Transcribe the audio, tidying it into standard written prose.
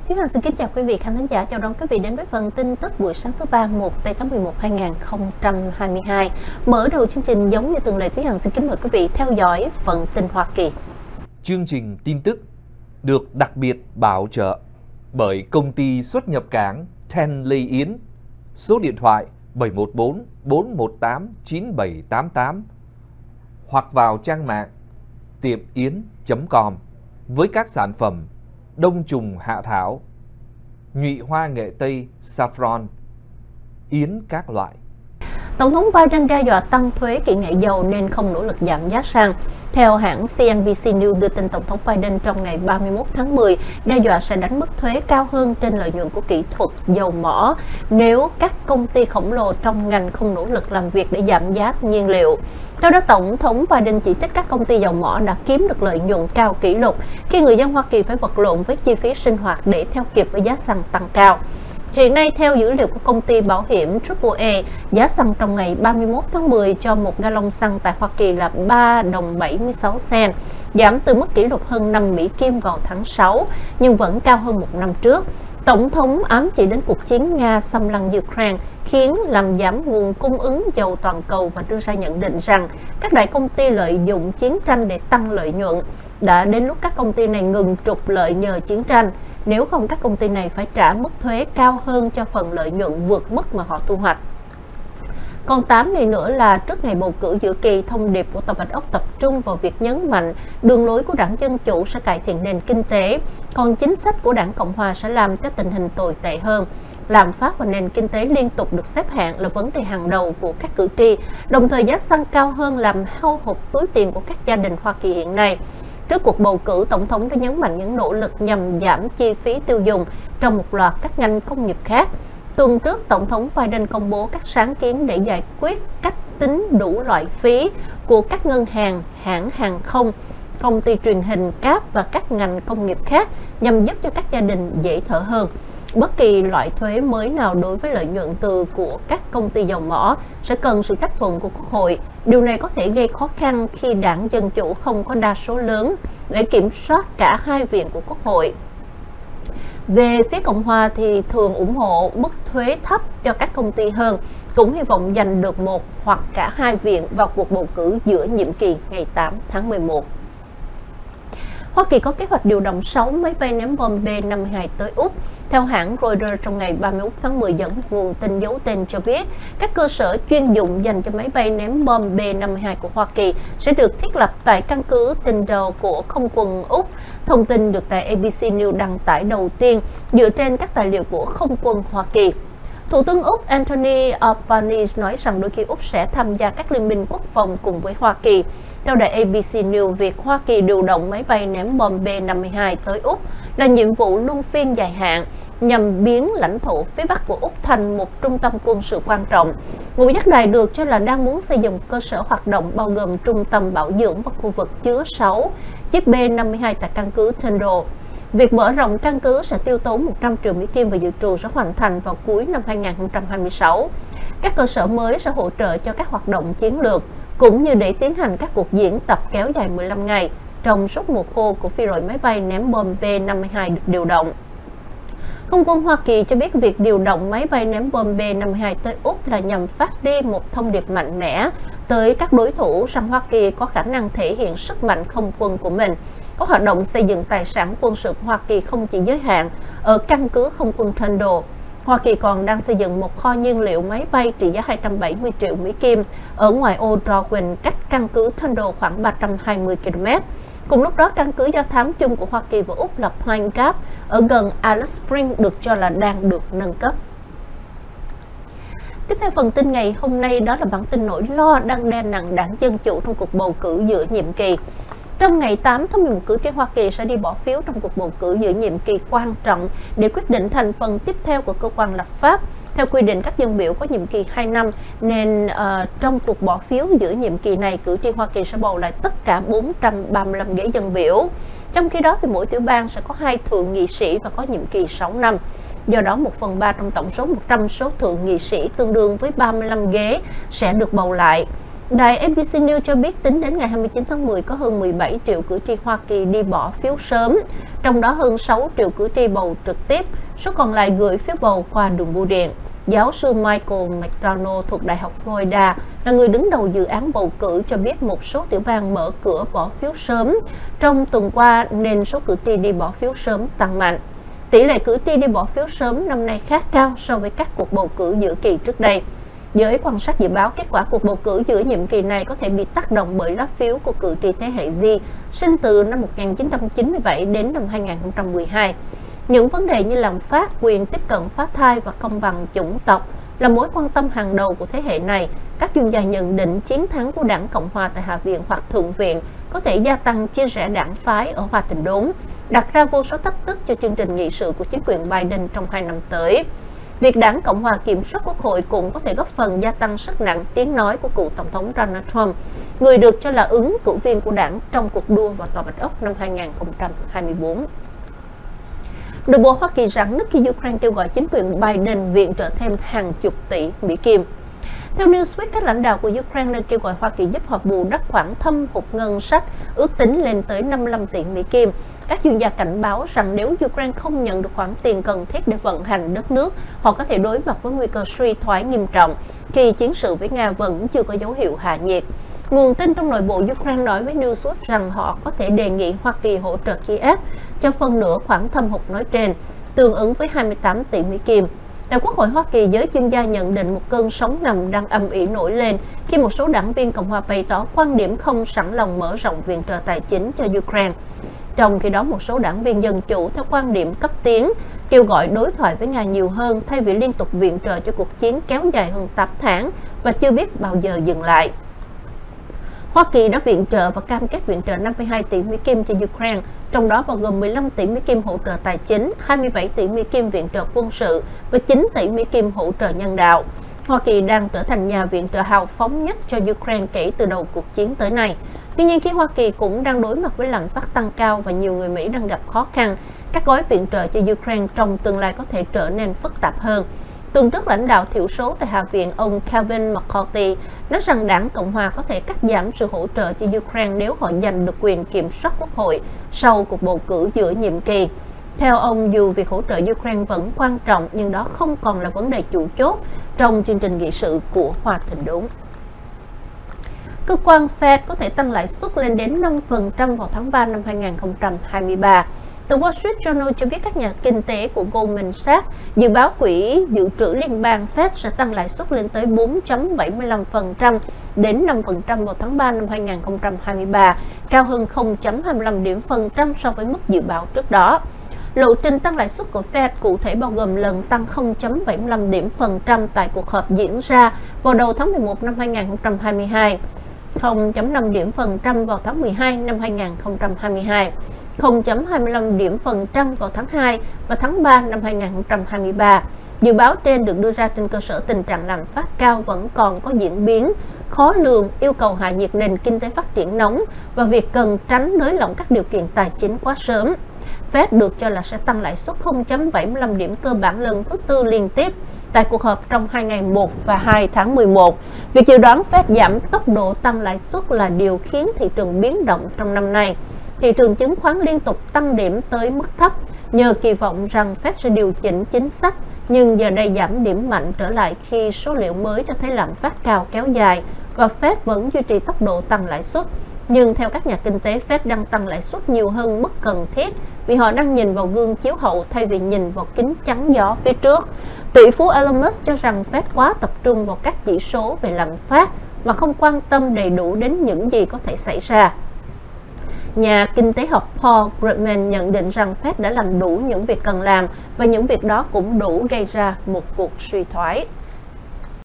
Thúy Hằng xin kính chào quý vị khán thính giả, chào đón quý vị đến với phần tin tức buổi sáng thứ ba 1 tây tháng 11 2022. Mở đầu chương trình giống như thường lệ, Thúy Hằng xin kính mời quý vị theo dõi phần tin Hoa Kỳ. Chương trình tin tức được đặc biệt bảo trợ bởi công ty xuất nhập cảng Ten Lê Yến, số điện thoại 714 418 9788 hoặc vào trang mạng tiệm-yến.com với các sản phẩm đông trùng hạ thảo, nhụy hoa nghệ tây saffron, yến các loại. Tổng thống Biden đe dọa tăng thuế kỹ nghệ dầu nên không nỗ lực giảm giá xăng. Theo hãng CNBC News đưa tin, Tổng thống Biden trong ngày 31 tháng 10 đe dọa sẽ đánh mức thuế cao hơn trên lợi nhuận của kỹ thuật dầu mỏ nếu các công ty khổng lồ trong ngành không nỗ lực làm việc để giảm giá nhiên liệu. Theo đó, Tổng thống Biden chỉ trích các công ty dầu mỏ đã kiếm được lợi nhuận cao kỷ lục khi người dân Hoa Kỳ phải vật lộn với chi phí sinh hoạt để theo kịp với giá xăng tăng cao. Hiện nay, theo dữ liệu của công ty bảo hiểm AAA, giá xăng trong ngày 31 tháng 10 cho một gallon xăng tại Hoa Kỳ là 3 đồng 76 cent, giảm từ mức kỷ lục hơn 5 Mỹ Kim vào tháng 6, nhưng vẫn cao hơn một năm trước. Tổng thống ám chỉ đến cuộc chiến Nga xâm lăng Ukraine khiến làm giảm nguồn cung ứng dầu toàn cầu và đưa ra nhận định rằng các đại công ty lợi dụng chiến tranh để tăng lợi nhuận. Đã đến lúc các công ty này ngừng trục lợi nhờ chiến tranh. Nếu không, các công ty này phải trả mức thuế cao hơn cho phần lợi nhuận vượt mức mà họ thu hoạch. Còn 8 ngày nữa là trước ngày bầu cử giữa kỳ, thông điệp của Tòa Bạch Ốc tập trung vào việc nhấn mạnh đường lối của Đảng Dân Chủ sẽ cải thiện nền kinh tế, còn chính sách của Đảng Cộng Hòa sẽ làm cho tình hình tồi tệ hơn. Lạm phát và nền kinh tế liên tục được xếp hạng là vấn đề hàng đầu của các cử tri, đồng thời giá xăng cao hơn làm hao hụt túi tiền của các gia đình Hoa Kỳ hiện nay. Trước cuộc bầu cử, Tổng thống đã nhấn mạnh những nỗ lực nhằm giảm chi phí tiêu dùng trong một loạt các ngành công nghiệp khác. Tuần trước, Tổng thống Biden công bố các sáng kiến để giải quyết cách tính đủ loại phí của các ngân hàng, hãng hàng không, công ty truyền hình, cáp và các ngành công nghiệp khác nhằm giúp cho các gia đình dễ thở hơn. Bất kỳ loại thuế mới nào đối với lợi nhuận từ của các công ty dầu mỏ sẽ cần sự chấp thuận của Quốc hội. Điều này có thể gây khó khăn khi Đảng Dân Chủ không có đa số lớn để kiểm soát cả hai viện của Quốc hội. Về phía Cộng Hòa thì thường ủng hộ mức thuế thấp cho các công ty hơn, cũng hy vọng giành được một hoặc cả hai viện vào cuộc bầu cử giữa nhiệm kỳ ngày 8 tháng 11. Hoa Kỳ có kế hoạch điều động 6 máy bay ném bom B-52 tới Úc. Theo hãng Reuters, trong ngày 31 tháng 10 dẫn nguồn tin giấu tên cho biết, các cơ sở chuyên dụng dành cho máy bay ném bom B-52 của Hoa Kỳ sẽ được thiết lập tại căn cứ Tyndall của Không quân Úc. Thông tin được đài ABC News đăng tải đầu tiên dựa trên các tài liệu của Không quân Hoa Kỳ. Thủ tướng Úc Anthony Albanese nói rằng đôi khi Úc sẽ tham gia các liên minh quốc phòng cùng với Hoa Kỳ. Theo đài ABC News, việc Hoa Kỳ điều động máy bay ném bom B-52 tới Úc là nhiệm vụ luân phiên dài hạn nhằm biến lãnh thổ phía Bắc của Úc thành một trung tâm quân sự quan trọng. Ngũ giác đài được cho là đang muốn xây dựng cơ sở hoạt động bao gồm trung tâm bảo dưỡng và khu vực chứa 6 chiếc B-52 tại căn cứ Tyndall. Việc mở rộng căn cứ sẽ tiêu tốn 100 triệu Mỹ Kim và dự trù sẽ hoàn thành vào cuối năm 2026. Các cơ sở mới sẽ hỗ trợ cho các hoạt động chiến lược, cũng như để tiến hành các cuộc diễn tập kéo dài 15 ngày trong suốt mùa khô của phi đội máy bay ném bom B-52 được điều động. Không quân Hoa Kỳ cho biết việc điều động máy bay ném bom B-52 tới Úc là nhằm phát đi một thông điệp mạnh mẽ tới các đối thủ rằng Hoa Kỳ có khả năng thể hiện sức mạnh không quân của mình. Các hoạt động xây dựng tài sản quân sự của Hoa Kỳ không chỉ giới hạn ở căn cứ không quân Tyndall. Hoa Kỳ còn đang xây dựng một kho nhiên liệu máy bay trị giá 270 triệu Mỹ Kim ở ngoài ô Darwin, cách căn cứ Tyndall khoảng 320 km. Cùng lúc đó, căn cứ do thám chung của Hoa Kỳ và Úc là Pine Gap ở gần Alice Springs được cho là đang được nâng cấp. Tiếp theo phần tin ngày hôm nay, đó là bản tin nỗi lo đang đè nặng Đảng Dân Chủ trong cuộc bầu cử giữa nhiệm kỳ. Trong ngày 8 tháng 11, cử tri Hoa Kỳ sẽ đi bỏ phiếu trong cuộc bầu cử giữa nhiệm kỳ quan trọng để quyết định thành phần tiếp theo của cơ quan lập pháp. Theo quy định, các dân biểu có nhiệm kỳ 2 năm, nên trong cuộc bỏ phiếu giữa nhiệm kỳ này, cử tri Hoa Kỳ sẽ bầu lại tất cả 435 ghế dân biểu. Trong khi đó, thì mỗi tiểu bang sẽ có 2 thượng nghị sĩ và có nhiệm kỳ 6 năm. Do đó, 1/3 trong tổng số 100 số thượng nghị sĩ tương đương với 35 ghế sẽ được bầu lại. Đài ABC News cho biết tính đến ngày 29 tháng 10 có hơn 17 triệu cử tri Hoa Kỳ đi bỏ phiếu sớm, trong đó hơn 6 triệu cử tri bầu trực tiếp, số còn lại gửi phiếu bầu qua đường bưu điện. Giáo sư Michael McDonald thuộc Đại học Florida là người đứng đầu dự án bầu cử cho biết một số tiểu bang mở cửa bỏ phiếu sớm trong tuần qua nên số cử tri đi bỏ phiếu sớm tăng mạnh. Tỷ lệ cử tri đi bỏ phiếu sớm năm nay khá cao so với các cuộc bầu cử giữa kỳ trước đây. Giới quan sát dự báo kết quả cuộc bầu cử giữa nhiệm kỳ này có thể bị tác động bởi lá phiếu của cử tri thế hệ Z sinh từ năm 1997 đến năm 2012. Những vấn đề như lạm phát, quyền tiếp cận phá thai và công bằng chủng tộc là mối quan tâm hàng đầu của thế hệ này. Các chuyên gia nhận định chiến thắng của đảng Cộng hòa tại Hạ viện hoặc Thượng viện có thể gia tăng chia rẽ đảng phái ở Hoa Tình Đốn, đặt ra vô số thách thức cho chương trình nghị sự của chính quyền Biden trong 2 năm tới. Việc đảng Cộng hòa kiểm soát Quốc hội cũng có thể góp phần gia tăng sức nặng tiếng nói của cựu Tổng thống Donald Trump, người được cho là ứng cử viên của đảng trong cuộc đua vào Tòa Bạch Ốc năm 2024. Nội bộ Hoa Kỳ rắn nứt khi Ukraine kêu gọi chính quyền Biden viện trợ thêm hàng chục tỷ Mỹ Kim. Theo Newsweek, các lãnh đạo của Ukraine đang kêu gọi Hoa Kỳ giúp họ bù đắp khoản thâm hụt ngân sách ước tính lên tới 55 tỷ Mỹ Kim. Các chuyên gia cảnh báo rằng nếu Ukraine không nhận được khoản tiền cần thiết để vận hành đất nước, họ có thể đối mặt với nguy cơ suy thoái nghiêm trọng khi chiến sự với Nga vẫn chưa có dấu hiệu hạ nhiệt. Nguồn tin trong nội bộ Ukraine nói với Newsweek rằng họ có thể đề nghị Hoa Kỳ hỗ trợ Kiev cho phân nửa khoản thâm hụt nói trên, tương ứng với 28 tỷ Mỹ Kim. Tại Quốc hội Hoa Kỳ, giới chuyên gia nhận định một cơn sóng ngầm đang âm ỉ nổi lên khi một số đảng viên Cộng hòa bày tỏ quan điểm không sẵn lòng mở rộng viện trợ tài chính cho Ukraine. Trong khi đó, một số đảng viên Dân Chủ theo quan điểm cấp tiến kêu gọi đối thoại với Nga nhiều hơn thay vì liên tục viện trợ cho cuộc chiến kéo dài hơn 8 tháng và chưa biết bao giờ dừng lại. Hoa Kỳ đã viện trợ và cam kết viện trợ 52 tỷ Mỹ Kim cho Ukraine, trong đó bao gồm 15 tỷ Mỹ Kim hỗ trợ tài chính, 27 tỷ Mỹ Kim viện trợ quân sự và 9 tỷ Mỹ Kim hỗ trợ nhân đạo. Hoa Kỳ đang trở thành nhà viện trợ hào phóng nhất cho Ukraine kể từ đầu cuộc chiến tới nay. Tuy nhiên, khi Hoa Kỳ cũng đang đối mặt với lạm phát tăng cao và nhiều người Mỹ đang gặp khó khăn, các gói viện trợ cho Ukraine trong tương lai có thể trở nên phức tạp hơn. Tuần trước, lãnh đạo thiểu số tại Hạ viện ông Kevin McCarthy nói rằng đảng Cộng hòa có thể cắt giảm sự hỗ trợ cho Ukraine nếu họ giành được quyền kiểm soát Quốc hội sau cuộc bầu cử giữa nhiệm kỳ. Theo ông, dù việc hỗ trợ Ukraine vẫn quan trọng, nhưng đó không còn là vấn đề chủ chốt trong chương trình nghị sự của Hoa Tình Đốn. Cơ quan Fed có thể tăng lãi suất lên đến 5% vào tháng 3 năm 2023. Tờ Wall Street Journal cho biết các nhà kinh tế của Goldman Sachs dự báo quỹ dự trữ liên bang Fed sẽ tăng lãi suất lên tới 4,75% đến 5% vào tháng 3 năm 2023, cao hơn 0,25 điểm phần trăm so với mức dự báo trước đó. Lộ trình tăng lãi suất của Fed cụ thể bao gồm lần tăng 0,75 điểm phần trăm tại cuộc họp diễn ra vào đầu tháng 11 năm 2022, 0,5 điểm phần trăm vào tháng 12 năm 2022, 0,25 điểm phần trăm vào tháng 2 và tháng 3 năm 2023. Dự báo trên được đưa ra trên cơ sở tình trạng lạm phát cao vẫn còn có diễn biến khó lường, yêu cầu hạ nhiệt nền kinh tế phát triển nóng và việc cần tránh nới lỏng các điều kiện tài chính quá sớm. Fed được cho là sẽ tăng lãi suất 0,75 điểm cơ bản lần thứ tư liên tiếp tại cuộc họp trong 2 ngày 1 và 2 tháng 11. Việc dự đoán Fed giảm tốc độ tăng lãi suất là điều khiến thị trường biến động trong năm nay. Thị trường chứng khoán liên tục tăng điểm tới mức thấp nhờ kỳ vọng rằng Fed sẽ điều chỉnh chính sách, nhưng giờ đây giảm điểm mạnh trở lại khi số liệu mới cho thấy lạm phát cao kéo dài và Fed vẫn duy trì tốc độ tăng lãi suất. Nhưng theo các nhà kinh tế, Fed đang tăng lãi suất nhiều hơn mức cần thiết vì họ đang nhìn vào gương chiếu hậu thay vì nhìn vào kính chắn gió phía trước. Tỷ phú Elon Musk cho rằng Fed quá tập trung vào các chỉ số về lạm phát mà không quan tâm đầy đủ đến những gì có thể xảy ra. Nhà kinh tế học Paul Krugman nhận định rằng Fed đã làm đủ những việc cần làm và những việc đó cũng đủ gây ra một cuộc suy thoái.